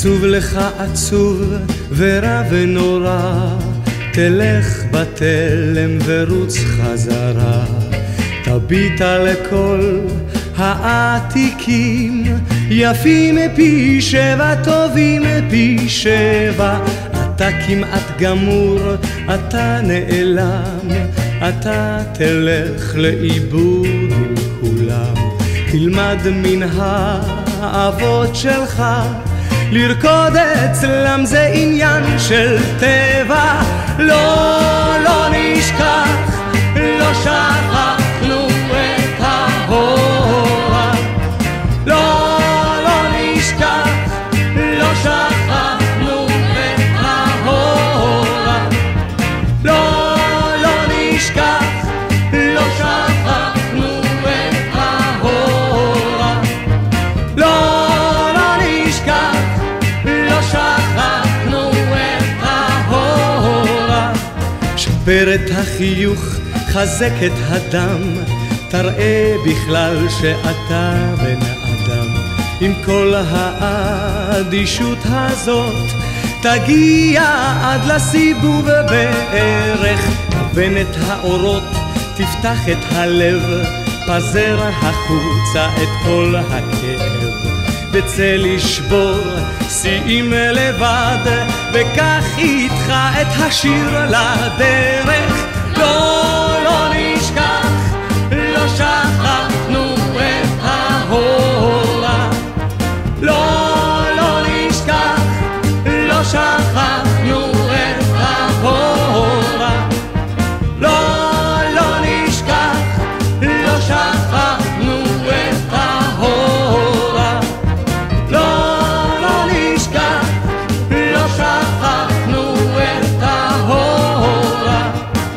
עצוב לך עצוב ורע ונורא, תלך בתלם ורוץ חזרה, תביט על כל העתיקים, יפים פי שבע טובים פי שבע. אתה כמעט גמור, אתה נעלם, אתה תלך לאיבוד עם כולם. תלמד מן האבות שלך, לרקוד אצלם זה עניין של טבע. לא נשכח, לא שכחנו את ההורה. לא נשכח, לא שכחנו את ההורה. לא נשכח, לא שכחנו את ההורה. לא נשכח, לא שכחנו את ההורה. שבר את החיוך, חזק את הדם, תראה בכלל שאתה בן אדם. עם כל האדישות הזאת תגיע עד לסיבוב בערך. כוון את האורות, תפתח את הלב, פזר החוצה את כל הכאב. תצא לשבור שיאים לבד, וקח איתך את השיר לדרך. לא נשכח, לא שכחנו את ההורה. לא נשכח, לא שכחנו את ההורה. לא נשכח, לא שכחנו את ההורה. לא נשכח, לא שכחנו את ההורה.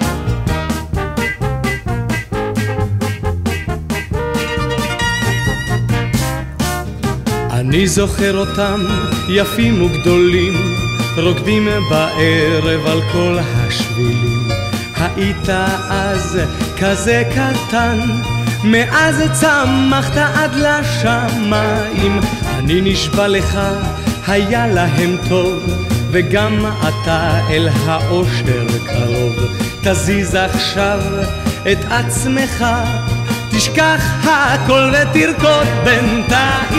אני זוכר אותם יפים וגדולים, רוקדים בערב על כל השבילים. היית אז כזה קטן, מאז צמחת עד לשמיים. אני נשבע לך, היה להם טוב, וגם אתה אל האושר קרוב. תזיז עכשיו את עצמך, תשכח הכל ותרקוד בינתיים.